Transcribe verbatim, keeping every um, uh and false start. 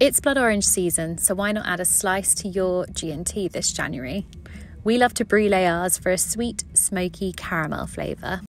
It's blood orange season, so why not add a slice to your G and T this January? We love to brûlée ours for a sweet, smoky caramel flavour.